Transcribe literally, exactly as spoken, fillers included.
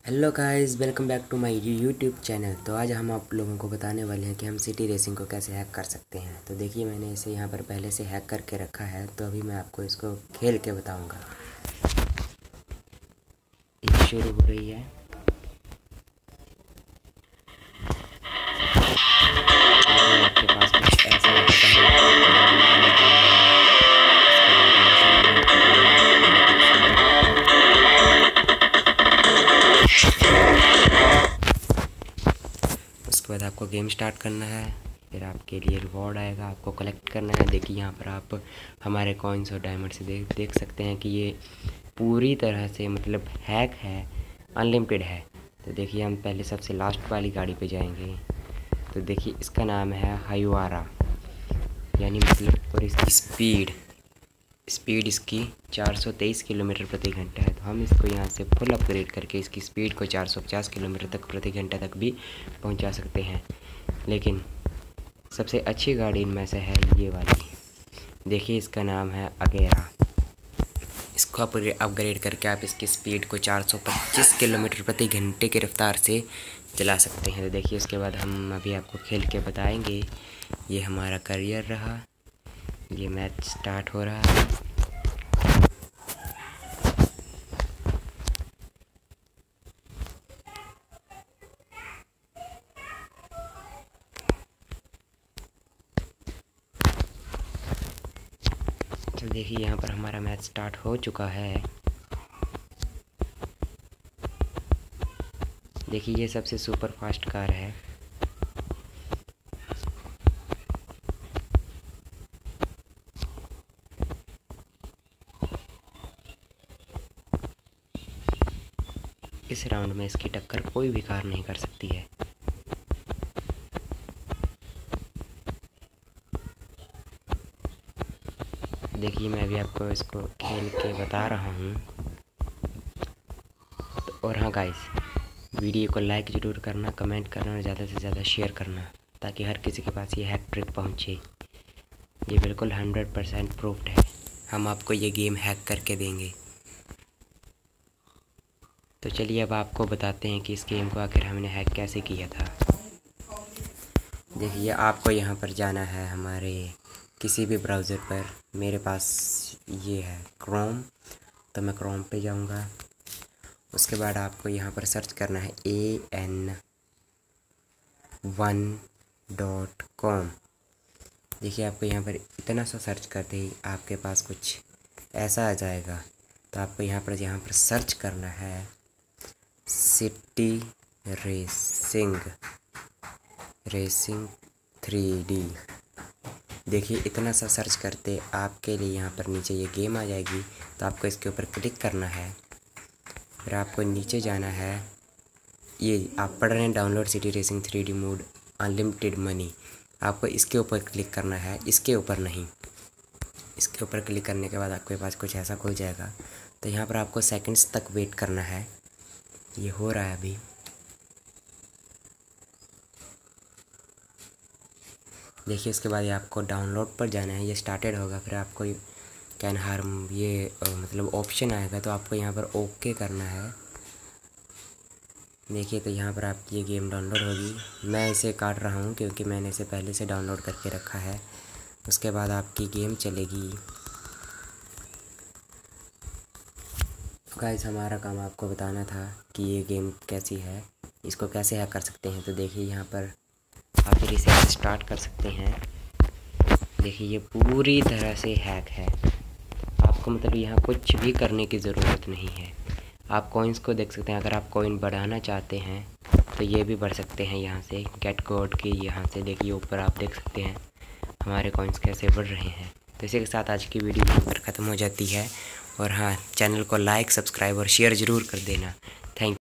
Hello guys, welcome back to my YouTube channel. तो आज हम आप लोगों को बताने वाले हैं कि हम सिटी रेसिंग को कैसे हैक कर सकते हैं। तो देखिए, मैंने इसे यहाँ पर पहले से हैक करके रखा है, तो अभी मैं आपको इसको खेल के बताऊंगा। ये शुरू हो रही है। आपके पास कुछ ऐसा होता है। उसके बाद आपको गेम स्टार्ट करना है, फिर आपके लिए रिवॉर्ड आएगा, आपको कलेक्ट करना है। देखिए यहाँ पर आप हमारे कॉइन्स और डायमंड से देख देख सकते हैं कि ये पूरी तरह से मतलब हैक है, अनलिमिटेड है। तो देखिए, हम पहले सबसे लास्ट वाली गाड़ी पे जाएंगे। तो देखिए, इसका नाम है हायुआरा, यानी मतलब, और इसकी स्पीड स्पीड इसकी चार सौ तेईस किलोमीटर प्रति घंटा है। तो हम इसको यहाँ से फुल अपग्रेड करके इसकी स्पीड को चार सौ पचास किलोमीटर तक प्रति घंटा तक भी पहुँचा सकते हैं। लेकिन सबसे अच्छी गाड़ी इनमें से है ये वाली। देखिए, इसका नाम है अगेरा। इसको अपग्रेड करके आप इसकी स्पीड को चार सौ पच्चीस किलोमीटर प्रति घंटे की रफ्तार से चला सकते हैं। तो देखिए, उसके बाद हम अभी आपको खेल के बताएंगे। ये हमारा करियर रहा, ये मैच स्टार्ट हो रहा है। तो देखिए, यहाँ पर हमारा मैच स्टार्ट हो चुका है। देखिए, ये सबसे सुपर फास्ट कार है। इस राउंड में इसकी टक्कर कोई भी कार नहीं कर सकती है। देखिए, मैं अभी आपको इसको खेल के बता रहा हूँ। तो और हाँ गाइस, वीडियो को लाइक ज़रूर करना, कमेंट करना और ज़्यादा से ज़्यादा शेयर करना, ताकि हर किसी के पास ये हैक ट्रिक पहुँचे। ये बिल्कुल हंड्रेड परसेंट प्रूफ्ड है। हम आपको ये गेम हैक करके देंगे। तो चलिए, अब आपको बताते हैं कि इस गेम को आखिर हमने हैक कैसे किया था। देखिए, आपको यहाँ पर जाना है हमारे किसी भी ब्राउज़र पर। मेरे पास ये है क्रोम, तो मैं क्रोम पे जाऊँगा। उसके बाद आपको यहाँ पर सर्च करना है A N one dot com. देखिए, आपको यहाँ पर इतना सा सर्च करते ही आपके पास कुछ ऐसा आ जाएगा। तो आपको यहाँ पर यहाँ पर सर्च करना है city racing racing three D. देखिए, इतना सा सर्च करते आपके लिए यहाँ पर नीचे ये गेम आ जाएगी। तो आपको इसके ऊपर क्लिक करना है, फिर आपको नीचे जाना है। ये आप पढ़ रहे हैं download city racing three D mod unlimited money. आपको इसके ऊपर क्लिक करना है, इसके ऊपर नहीं। इसके ऊपर क्लिक करने के बाद आपके पास कुछ ऐसा खुल जाएगा। तो यहाँ पर आपको सेकंड्स तक वेट करना है। ये हो रहा है अभी। देखिए, उसके बाद ये आपको डाउनलोड पर जाना है। ये स्टार्टेड होगा, फिर आपको कैन हार्म ये आ, मतलब ऑप्शन आएगा। तो आपको यहाँ पर ओके करना है। देखिए, तो यहाँ पर आपकी ये गेम डाउनलोड होगी। मैं इसे काट रहा हूँ क्योंकि मैंने इसे पहले से डाउनलोड करके रखा है। उसके बाद आपकी गेम चलेगी। गाइस, हमारा काम आपको बताना था कि ये गेम कैसी है, इसको कैसे हैक कर सकते हैं। तो देखिए, यहाँ पर आप फिर इसे स्टार्ट कर सकते हैं। देखिए, ये पूरी तरह से हैक है। आपको मतलब यहाँ कुछ भी करने की ज़रूरत नहीं है। आप कॉइन्स को देख सकते हैं। अगर आप कॉइन बढ़ाना चाहते हैं तो ये भी बढ़ सकते हैं यहाँ से गेट कोड की। यहाँ से देखिए, ऊपर आप देख सकते हैं हमारे कॉइन्स कैसे बढ़ रहे हैं। तो इसी के साथ आज की वीडियो यहाँ पर ख़त्म हो जाती है। और हाँ, चैनल को लाइक, सब्सक्राइब और शेयर ज़रूर कर देना। थैंक